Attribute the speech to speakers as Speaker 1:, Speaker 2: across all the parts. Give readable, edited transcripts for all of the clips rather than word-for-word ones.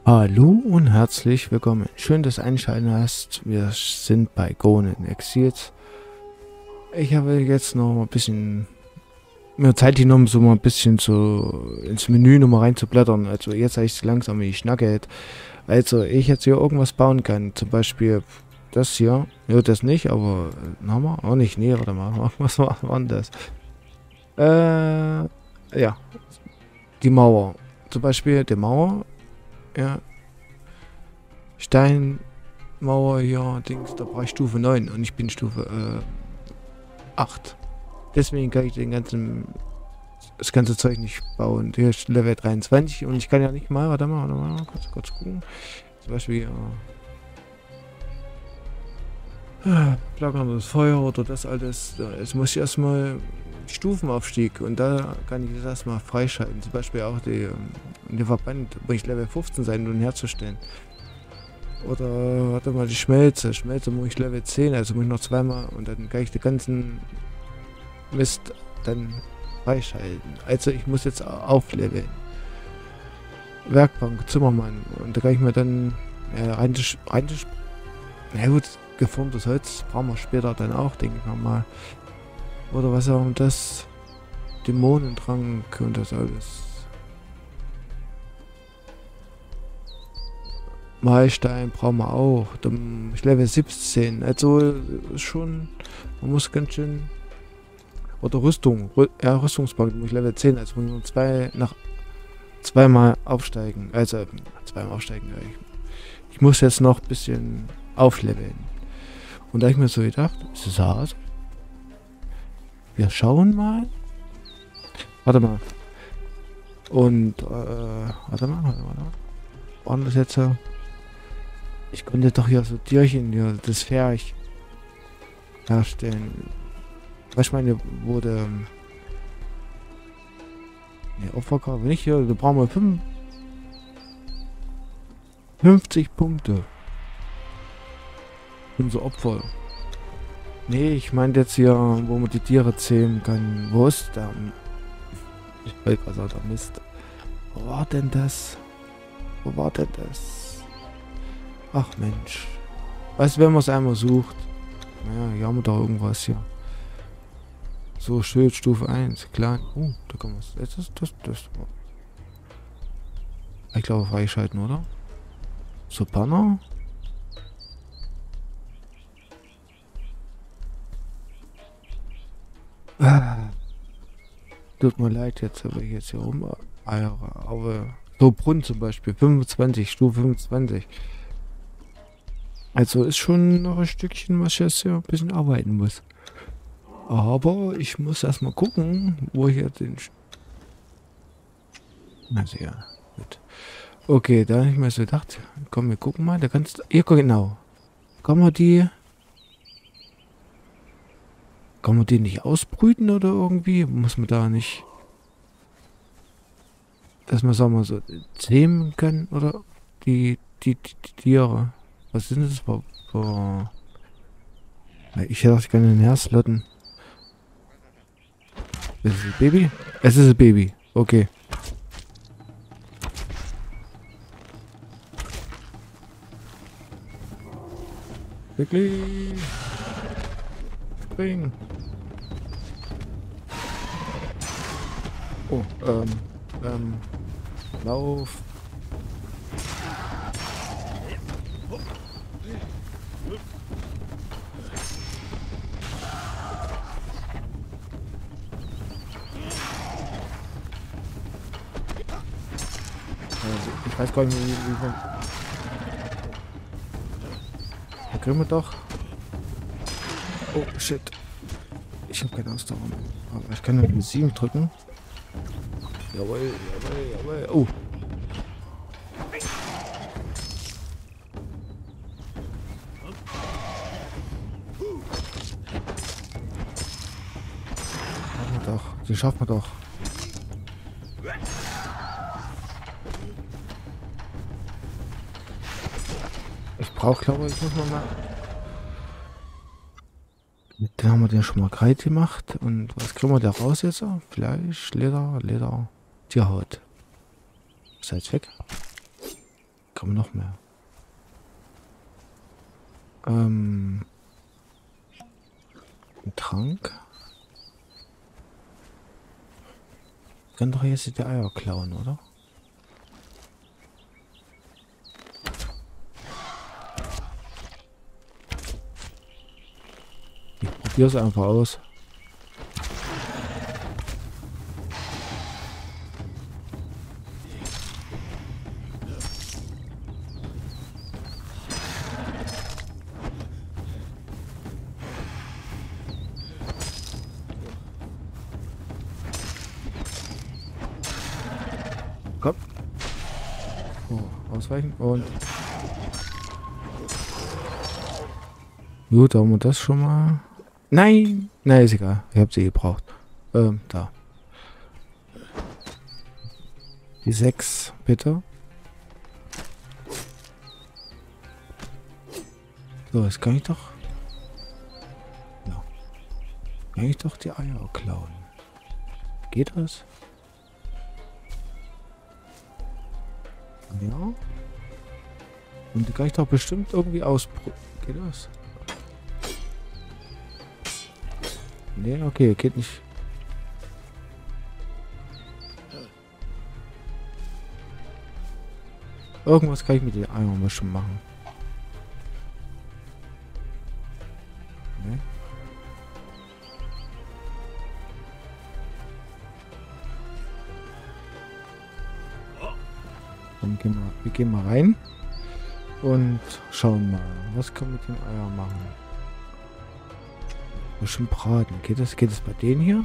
Speaker 1: Hallo und herzlich willkommen. Schön, dass du einschalten hast. Wir sind bei Gone in Exils. Ich habe jetzt noch ein bisschen mir Zeit genommen, so mal ein bisschen so ins Menü nochmal reinzublättern. Also jetzt habe ich langsam wie Schnackelt. Also ich jetzt hier irgendwas bauen kann. Zum Beispiel das hier. Ja, das nicht, aber haben wir auch nicht. Nee, warte mal. Was war denn das? Ja. Die Mauer. Zum Beispiel die Mauer. Ja. Steinmauer hier, Dings, da brauche ich Stufe 9 und ich bin Stufe 8. Deswegen kann ich das ganze Zeug nicht bauen. Hier ist Level 23 und ich kann ja nicht mal, warte mal, kurz gucken. Zum Beispiel, flackerndes Feuer oder das alles. Es muss erstmal Stufenaufstieg und da kann ich das erstmal freischalten. Zum Beispiel auch die Verband, muss ich Level 15 sein, um ihn herzustellen. Oder warte mal, die Schmelze. Schmelze muss ich Level 10, also muss ich noch zweimal und dann kann ich den ganzen Mist dann freischalten. Also ich muss jetzt aufleveln. Werkbank, Zimmermann. Und da kann ich mir dann na gut, geformtes Holz brauchen wir später dann auch, denke ich mal. Oder was auch das Dämonentrank und das alles. Mahlstein brauchen wir auch. Dann ich Level 17. Also schon, man muss ganz schön. Oder Rüstung. Ja, Rüstungsbank muss ich Level 10. Also muss man zweimal aufsteigen. Also zweimal aufsteigen. Ja. Ich muss jetzt noch ein bisschen aufleveln. Und da habe ich mir so gedacht, ist es hart? Wir schauen mal. Warte mal. Und warte mal. Waren das jetzt so? Ich konnte doch hier so Tierchen, hier, das Pferch herstellen. Was ich meine, wurde. Ne, Opferkarte nicht hier, da brauchen wir 50 Punkte. Unser Opfer. Nee, ich meinte jetzt hier, wo man die Tiere zählen kann. Wo ist der? Ich wollte gerade sagen, der Mist. Wo war denn das? Wo war denn das? Ach Mensch. Weißt du, wenn man es einmal sucht? Naja, hier haben wir doch irgendwas hier. So, Schild, Stufe 1, klein. Da kann man es. Jetzt ist das. Ich glaube, freischalten, oder? So, Banner. Tut mir leid, jetzt habe ich jetzt hier rum. Aber so Brunnen zum Beispiel, 25, Stufe 25. Also ist schon noch ein Stückchen, was ich jetzt hier ein bisschen arbeiten muss. Aber ich muss erstmal gucken, wo ich jetzt den. Also ja, gut. Okay, da habe ich mir so gedacht, komm, wir gucken mal, da kannst du. Hier, genau. Kann man die. Kann man die nicht ausbrüten oder irgendwie? Muss man da nicht. Dass man, sagen wir so, zähmen können oder die Tiere. Was sind das für ich hätte auch gerne ein Herzlotten. Ist es ein Baby? Es ist ein Baby. Okay. Wirklich. Spring. Oh, Lauf. Also, ich weiß gar nicht, wie man. Da kriegen wir doch. Oh, shit. Ich habe keine Ausdauer mehr. Aber ich kann nur die 7 drücken. Jawohl. Oh. Schaffen wir doch. Die schaffen wir doch. Ich brauche, glaube ich, muss mal. Dann haben wir den schon mal kalt gemacht. Und was kriegen wir da raus jetzt? Fleisch, Leder, Tierhaut. Ist jetzt weg. Kommen noch mehr. Ein Trank. Ich kann doch jetzt die Eier klauen, oder? Ich probiere es einfach aus. Komm. Oh, ausweichen und... Gut, haben wir das schon mal. Nein! Nein, ist egal. Ich habe sie gebraucht. Da. Die 6, bitte. So, jetzt kann ich doch... Ja. Kann ich doch die Eier klauen. Geht das? Ja. Und die kann ich doch bestimmt irgendwie ausprobieren. Geht das? Nee, okay, geht nicht. Irgendwas kann ich mit den Eiern schon machen. Nee. Dann wir gehen mal rein und schauen mal, was kann man mit den Eiern machen. Schon braten. Geht das bei denen hier?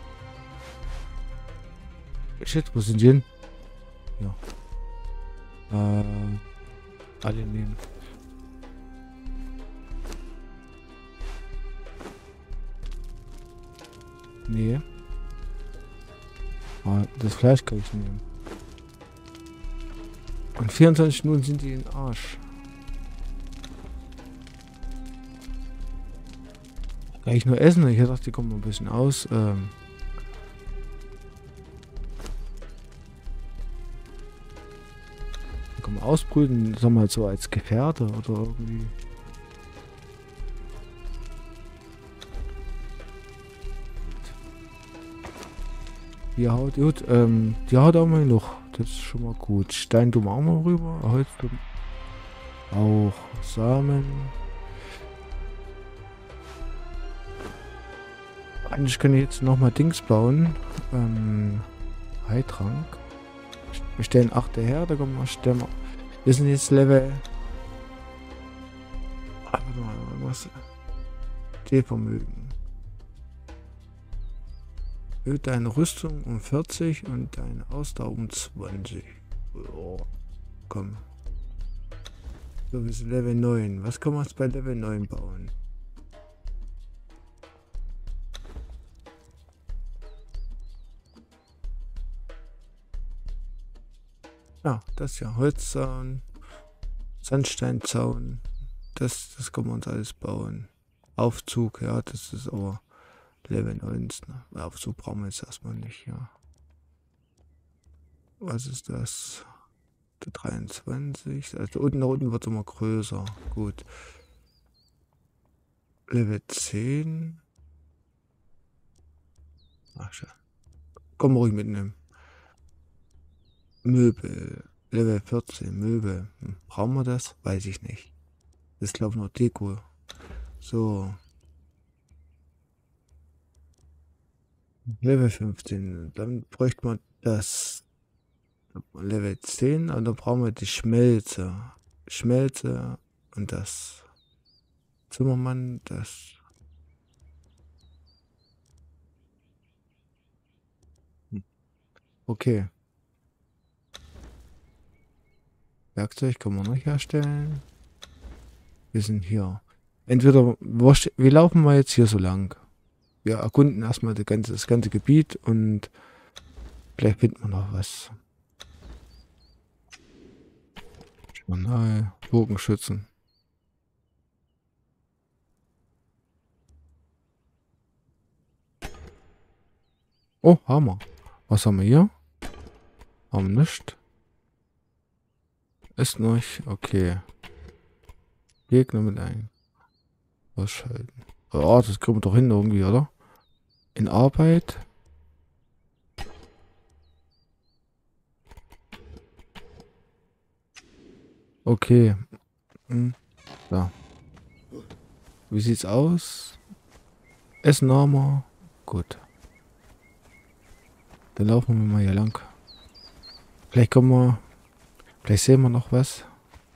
Speaker 1: Shit, wo sind die hin? Ja. Alle nehmen. Nee. Das Fleisch kann ich nehmen. Und 24 Minuten sind die in den Arsch. Kann ich nur essen? Ich dachte, die kommen ein bisschen aus. Die kommen ausbrüten, sagen wir mal so als Gefährte oder irgendwie. Die Haut, gut, die Haut auch mal noch. Das ist schon mal gut. Stein tun wir auch mal rüber. Holz auch. Samen. Eigentlich kann ich jetzt nochmal Dings bauen. Heiltrank. Wir stellen 8 her, da kommen wir stellen. Wir sind jetzt Level. Warte mal, was? T-Vermögen. Erhöht deine Rüstung um 40 und deine Ausdauer um 20. Oh, komm. So, wir sind Level 9. Was kann man jetzt bei Level 9 bauen? Ja, das ja. Holzzaun, Sandsteinzaun. Das kann man uns alles bauen. Aufzug, ja, das ist aber Level 19. Ne? Aufzug brauchen wir jetzt erstmal nicht, ja. Was ist das? Der 23. Also unten wird es immer größer. Gut. Level 10. Ach, schön. Komm ruhig mitnehmen. Möbel. Level 14. Möbel. Brauchen wir das? Weiß ich nicht. Das ist glaube ich nur Deko. So. Level 15. Dann bräuchte man das. Level 10. Und dann brauchen wir die Schmelze. Schmelze und das. Zimmermann, das. Okay. Werkzeug kann man noch herstellen. Wir sind hier. Entweder wir laufen mal jetzt hier so lang. Wir erkunden erstmal das ganze Gebiet und vielleicht finden wir noch was. Journal, Bogenschützen. Oh, Hammer. Was haben wir hier? Haben wir nicht. Ist noch. Okay. Gegner mit ein. Ausschalten. Oh, das kriegen wir doch hin irgendwie, oder? In Arbeit. Okay. Hm. Da. Wie sieht's aus? Essen haben wir. Gut. Dann laufen wir mal hier lang. Vielleicht kommen wir. Vielleicht sehen wir noch was.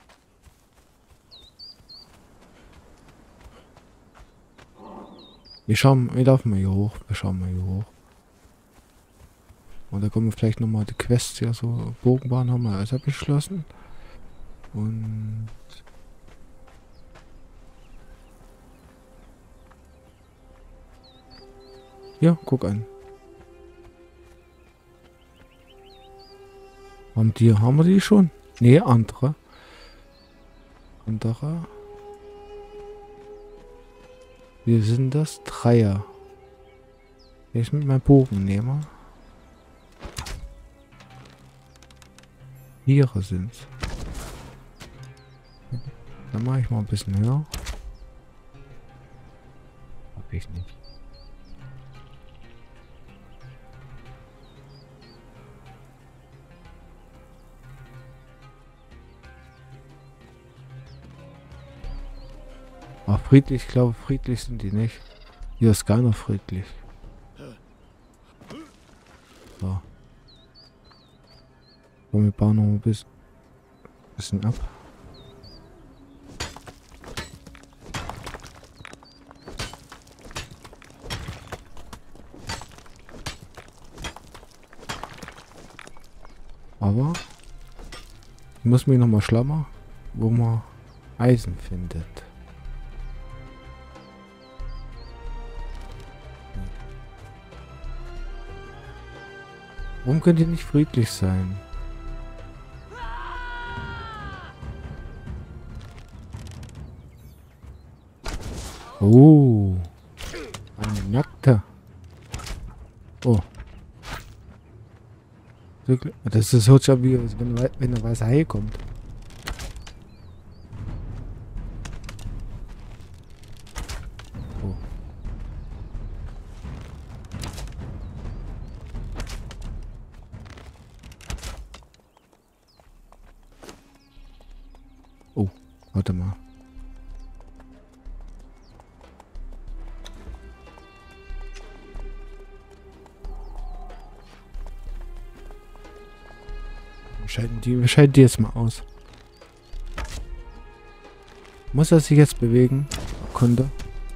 Speaker 1: Wir laufen mal hier hoch. Wir schauen mal hier hoch. Und da kommen wir vielleicht nochmal die Quests hier so. Bogenbahn haben wir alles abgeschlossen. Und ja, guck an. Haben wir die schon? Nee, andere. Andere. Wir sind das Dreier. Jetzt mit meinem Bogen nehmen. Viere sind's. Dann mache ich mal ein bisschen höher. Hab ich nicht. Aber friedlich, ich glaube, friedlich sind die nicht. Hier ist gar noch friedlich. So. Und wir bauen noch ein bisschen ab. Aber ich muss mir noch mal schlammer, wo man Eisen findet. Warum könnt ihr nicht friedlich sein? Oh. Ein Nackter. Oh. Das ist so schon wie, wenn da was herkommt. Oh. Oh, warte mal. Wir schalten die jetzt mal aus. Muss er sich jetzt bewegen? Kunde.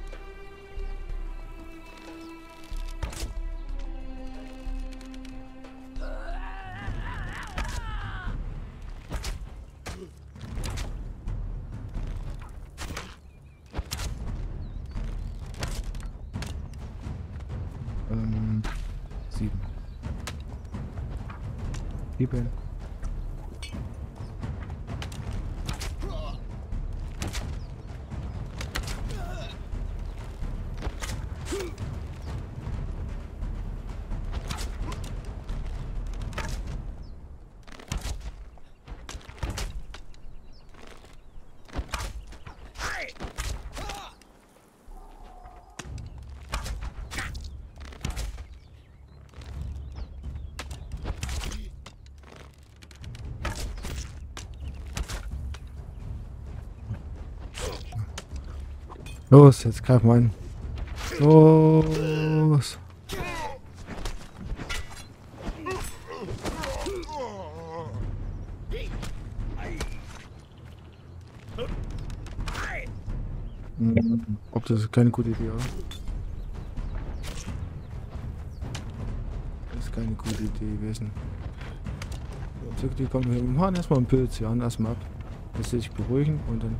Speaker 1: Sieben. 7. Los, jetzt greif mal an. Los. Ob das ist keine gute Idee, oder? Das ist keine gute Idee gewesen. Die kommen hier. Wir machen erstmal einen Pilz hier an, erstmal ab. Dass sie sich beruhigen und dann.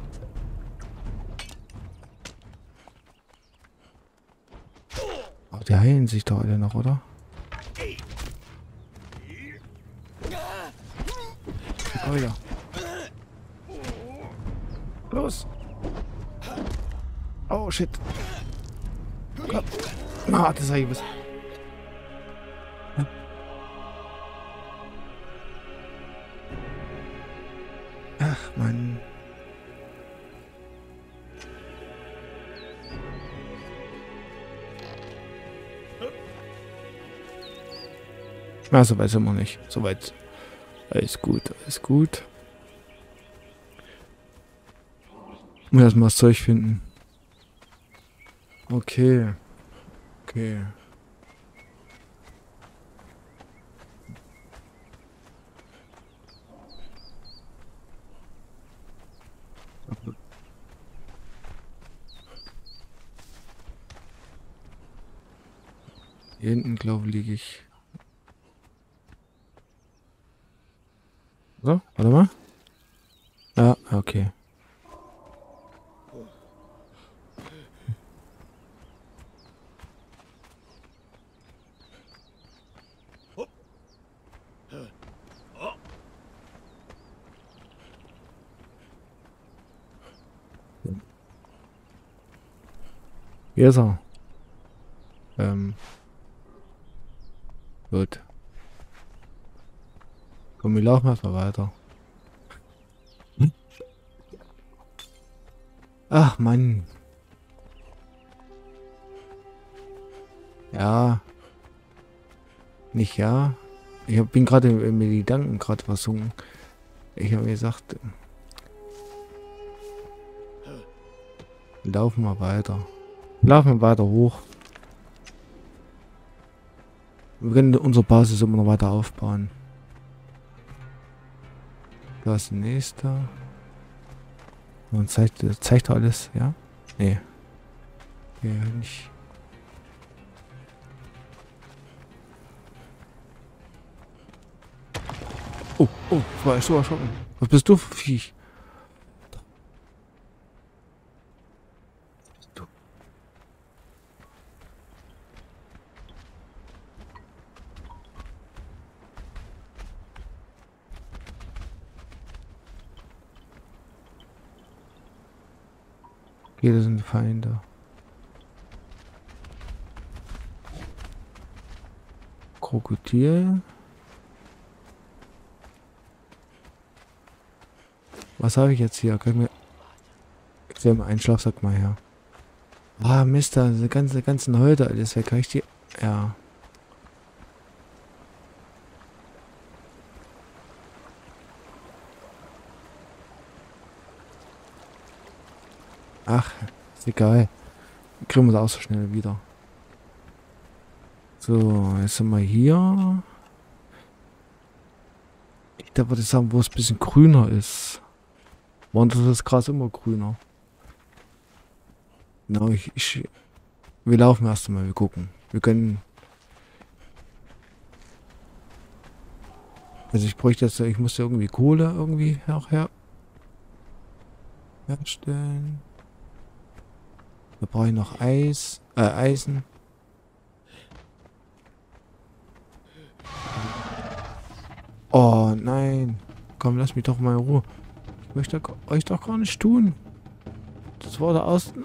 Speaker 1: Oh, die heilen sich doch alle noch, oder? Oh ja. Los! Oh shit! Komm. Ah, das ist was. Ja. 。 Ach, Mann. Na, so weit sind wir nicht. Soweit. Alles gut, alles gut. Muss erstmal das Zeug finden. Okay. Okay. Hier hinten, glaube ich, liege ich. So, warte mal. Ja, okay. Hier ist er. Gut. Komm, wir laufen erstmal weiter. Ach, Mann. Ja. Nicht ja. Bin gerade in mir die Gedanken gerade versunken. Ich habe gesagt, laufen wir weiter. Laufen wir weiter hoch. Wir können unsere Basis immer noch weiter aufbauen. Da ist der nächste. Und zeigt er alles, ja? Nee. Ja, nicht. Oh, oh, das war ich so erschrocken. Was bist du für Viech? Du. Okay, das sind Feinde. Krokodil. Was habe ich jetzt hier? Können wir. Ich stelle mal einen Schlafsack mal her. Ah, Mist, da diese ganzen Häute alles weg. Kann ich die. Ja. Ach, ist egal. Kriegen wir das auch so schnell wieder. So, jetzt sind wir hier. Da würde ich sagen, wo es ein bisschen grüner ist. Wandert das Gras immer grüner. Genau, wir laufen erst einmal, wir gucken. Wir können. Also ich bräuchte jetzt, ich muss ja irgendwie Kohle irgendwie herstellen. Da brauche ich noch Eisen. Oh nein. Komm, lass mich doch mal in Ruhe. Ich möchte euch doch gar nicht tun. Das war der aus.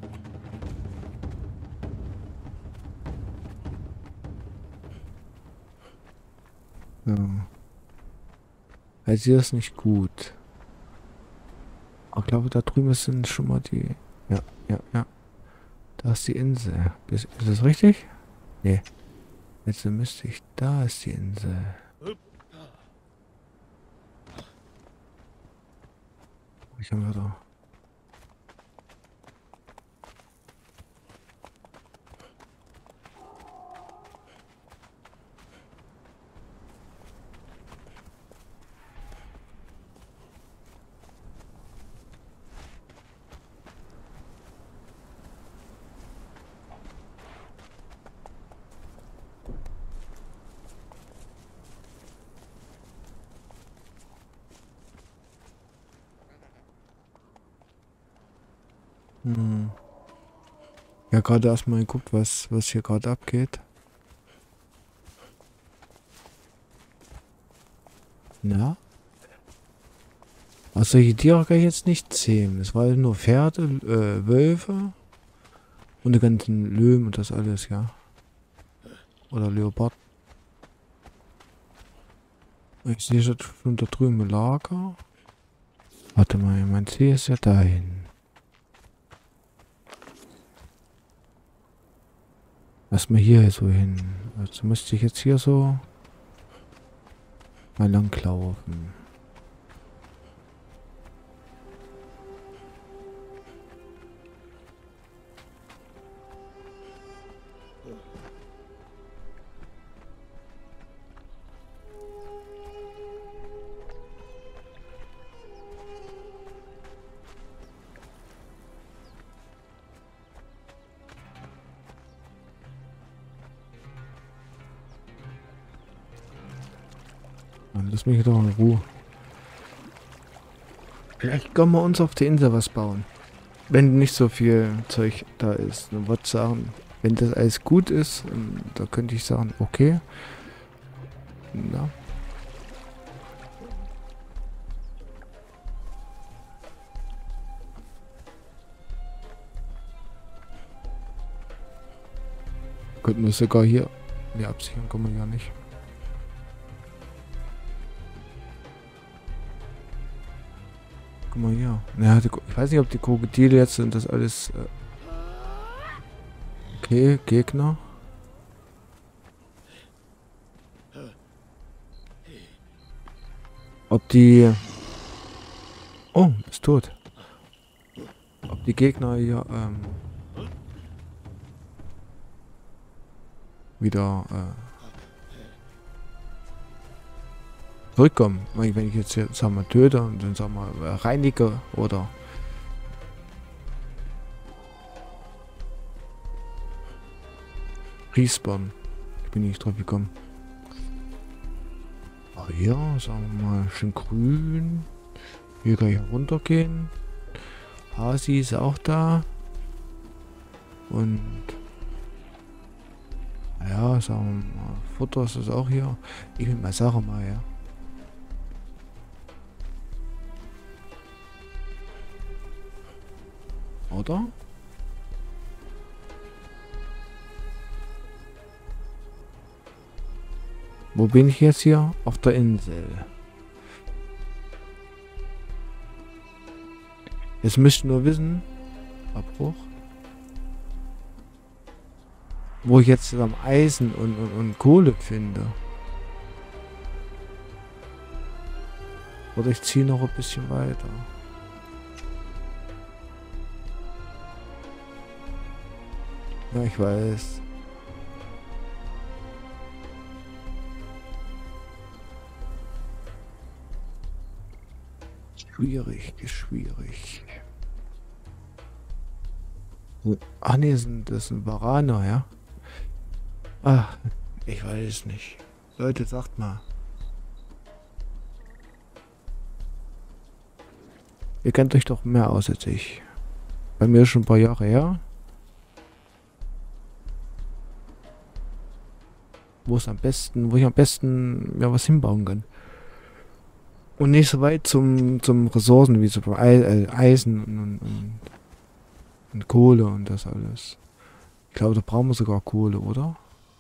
Speaker 1: Ja. Also hier ist nicht gut. Aber ich glaube, da drüben sind schon mal die. Ja, ja, ja. Da ist die Insel. Ist das richtig? Nee. Jetzt müsste ich. Da ist die Insel. Ich habe da. Hm. Ja, gerade erstmal geguckt, was hier gerade abgeht. Na? Also solche Tiere kann ich jetzt nicht zähmen. Es waren nur Pferde, Wölfe und die ganzen Löwen und das alles, ja. Oder Leopard. Ich sehe schon da drüben ein Lager. Warte mal, mein Ziel ist ja dahin. Lass mal hier so hin. Also müsste ich jetzt hier so mal langlaufen. Mann, lass mich doch in Ruhe. Vielleicht können wir uns auf der Insel was bauen. Wenn nicht so viel Zeug da ist. Dann würde ich sagen, wenn das alles gut ist, da könnte ich sagen, okay. Na. Könnten wir sogar hier. Ne, absichern kann man ja nicht. Guck mal hier. Ja, ich weiß nicht, ob die Krokodile jetzt sind, das alles. Okay, Gegner. Ob die. Oh, ist tot. Ob die Gegner hier wieder zurückkommen. Wenn ich jetzt hier, sagen wir, töte und dann sagen wir reinige oder respawn. Ich bin nicht drauf gekommen. Aber hier, sagen wir mal, schön grün. Hier kann ich runtergehen. Hasi ist auch da. Und ja, sagen wir mal, Futter ist das auch hier. Ich will mal Sache mal, ja. Oder? Wo bin ich jetzt hier? Auf der Insel. Jetzt müsst ihr nur wissen, Abbruch, wo ich jetzt am Eisen und Kohle finde. Oder ich ziehe noch ein bisschen weiter. Ja, ich weiß. Schwierig, schwierig. Ach nee, das ist ein Varaner, ja? Ach, ich weiß es nicht. Leute, sagt mal. Ihr kennt euch doch mehr aus als ich. Bei mir ist schon ein paar Jahre her. Wo ich am besten ja was hinbauen kann. Und nicht so weit zum Ressourcen wie so Eisen und Kohle und das alles. Ich glaube, da brauchen wir sogar Kohle, oder?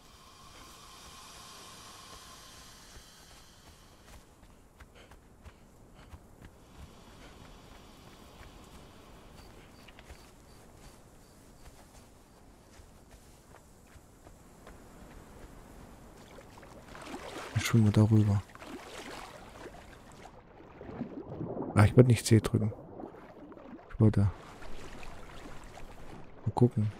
Speaker 1: Ich schwimme darüber. Ah, ich wollte nicht C drücken. Ich wollte mal gucken.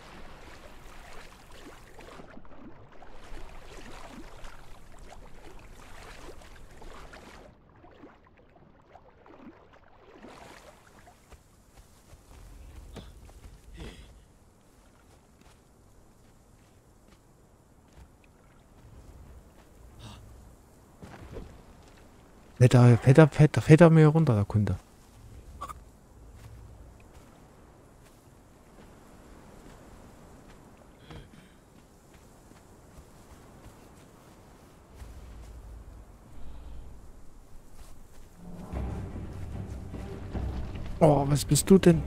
Speaker 1: Fährt er mir runter, der Kunde. Oh, was bist du denn?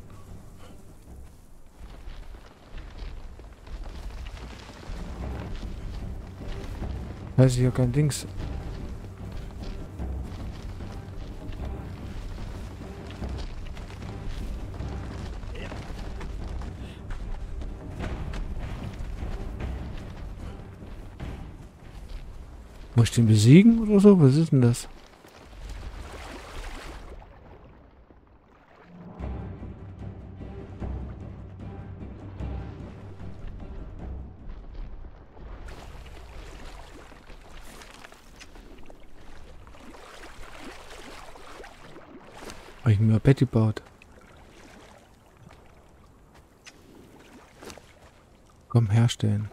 Speaker 1: Weiß ich ja kein Dings. Muss ich den besiegen oder so? Was ist denn das? Habe ich mir ein Bett gebaut. Komm, herstellen.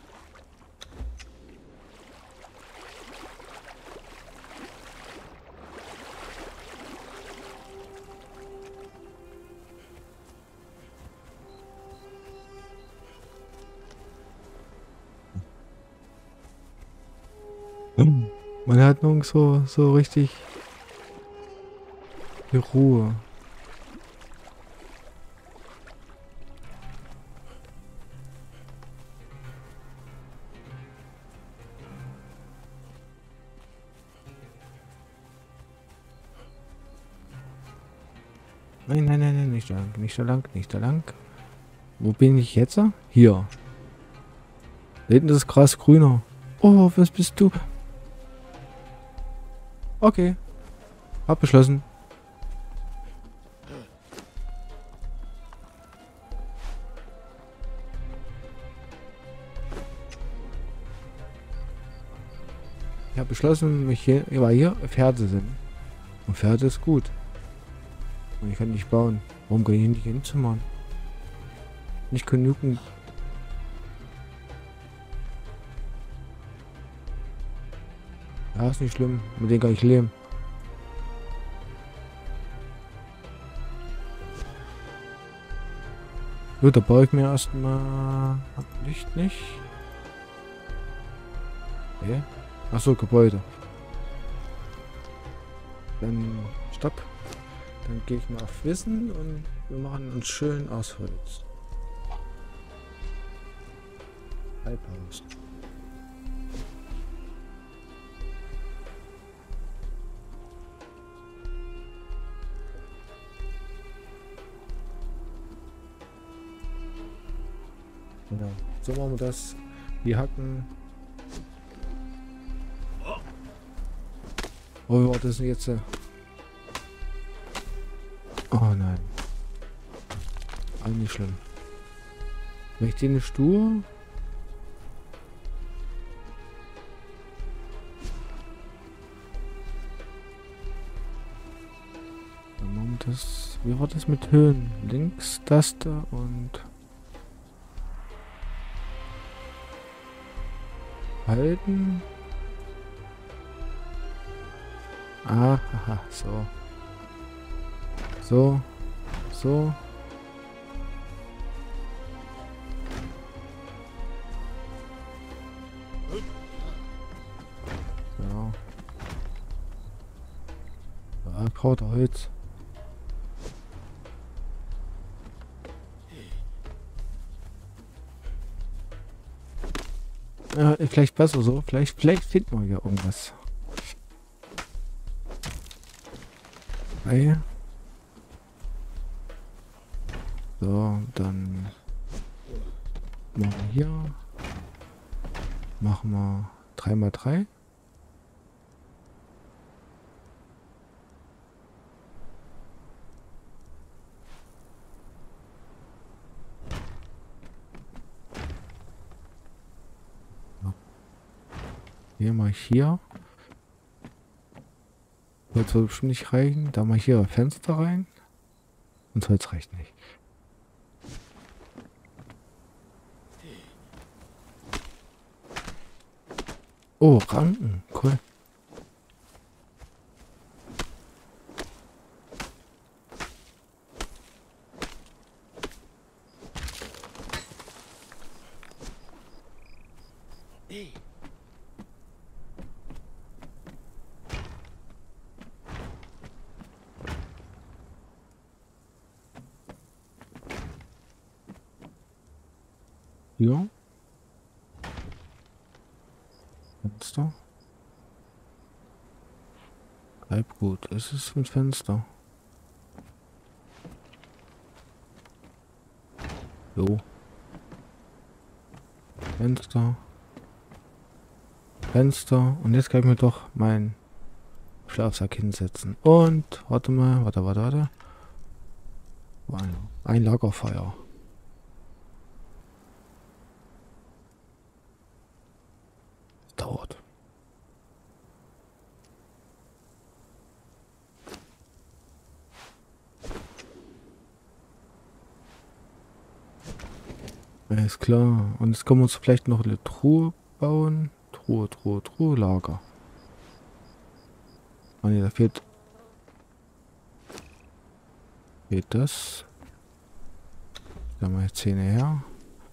Speaker 1: Man hat nirgends so richtig die Ruhe. Nein, nein, nein, nein, nicht da lang, nicht da lang, nicht da lang. Wo bin ich jetzt? Hier. Da hinten ist das Gras grüner. Oh, was bist du? Okay. Hab beschlossen. Ich habe beschlossen, mich hier, weil hier Pferde sind. Und Pferde ist gut. Und ich kann nicht bauen. Warum kann ich hier nicht hinzumachen? Nicht genügend. Ja, ist nicht schlimm. Mit denen kann ich leben. Gut, da baue ich mir erstmal Licht nicht. Okay. Achso, Gebäude. Dann stopp. Dann gehe ich mal auf Wissen und wir machen uns schön aus Holz. Halbhaus. Genau. So machen wir das. Wir hacken. Oh, wie war das denn jetzt? Oh nein. Auch nicht schlimm. Wenn ich den stur. Dann machen wir das. Wie war das mit Höhen? Links-Taste und halten. Ah, aha, so. So. So. So. Ja, Krauterholz. Ja, vielleicht besser so. Vielleicht finden wir ja irgendwas. Okay. So, dann machen wir hier. Machen wir 3x3. Hier mache ich hier. Holz wird bestimmt nicht reichen. Da mache ich hier ein Fenster rein. Und Holz reicht nicht. Oh, Ranken. Cool. Ja. Fenster. Bleib gut. Es ist ein Fenster. So. Fenster. Fenster. Und jetzt kann ich mir doch meinen Schlafsack hinsetzen. Und, warte mal, warte. Ein Lagerfeuer. Das dauert. Alles klar. Und jetzt können wir uns vielleicht noch eine Truhe bauen. Truhe, Lager. Ah ne, da fehlt das. Da haben wir jetzt 10 her.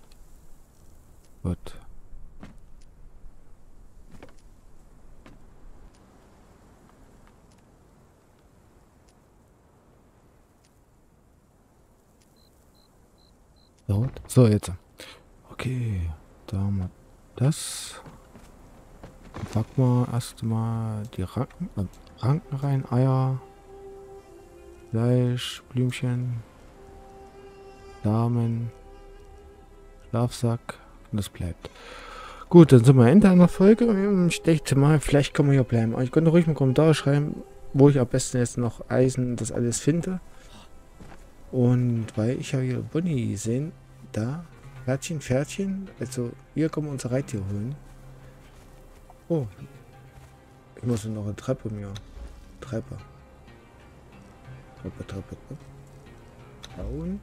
Speaker 1: Gut. So, jetzt. Okay, da haben wir das. Dann packen wir erstmal die Ranken rein, Eier, Fleisch, Blümchen, Samen, Schlafsack und das bleibt. Gut, dann sind wir Ende einer Folge. Ich denke mal, vielleicht können wir hier bleiben. Aber ich könnte ruhig einen Kommentar schreiben, wo ich am besten jetzt noch Eisen das alles finde. Und weil ich ja hier Bonnie sehen, da, Pferdchen, also hier können wir unser Reittier holen. Oh, ich muss noch eine Treppe mir. Treppe bauen.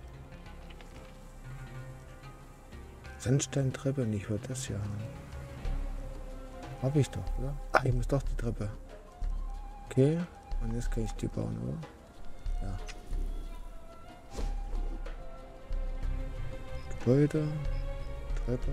Speaker 1: Sandsteintreppe, nicht wird das ja haben. Habe ich doch, oder? Ah, ich muss doch die Treppe. Okay, und jetzt kann ich die bauen, oder? Ja. Gebäude, Treppe.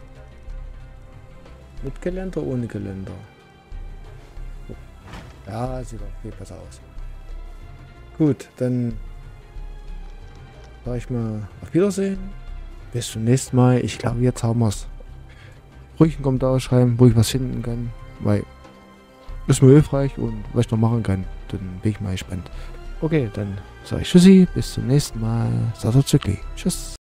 Speaker 1: Mit Geländer, ohne Geländer. Oh. Ja, sieht auch viel besser aus. Gut, dann sage ich mal auf Wiedersehen. Bis zum nächsten Mal. Ich glaube, jetzt haben wir es. Ruhig einen Kommentar schreiben, wo ich was finden kann. Weil ist mir hilfreich und was ich noch machen kann. Dann bin ich mal gespannt. Okay, dann sage ich Tschüssi. Bis zum nächsten Mal. Tschüss.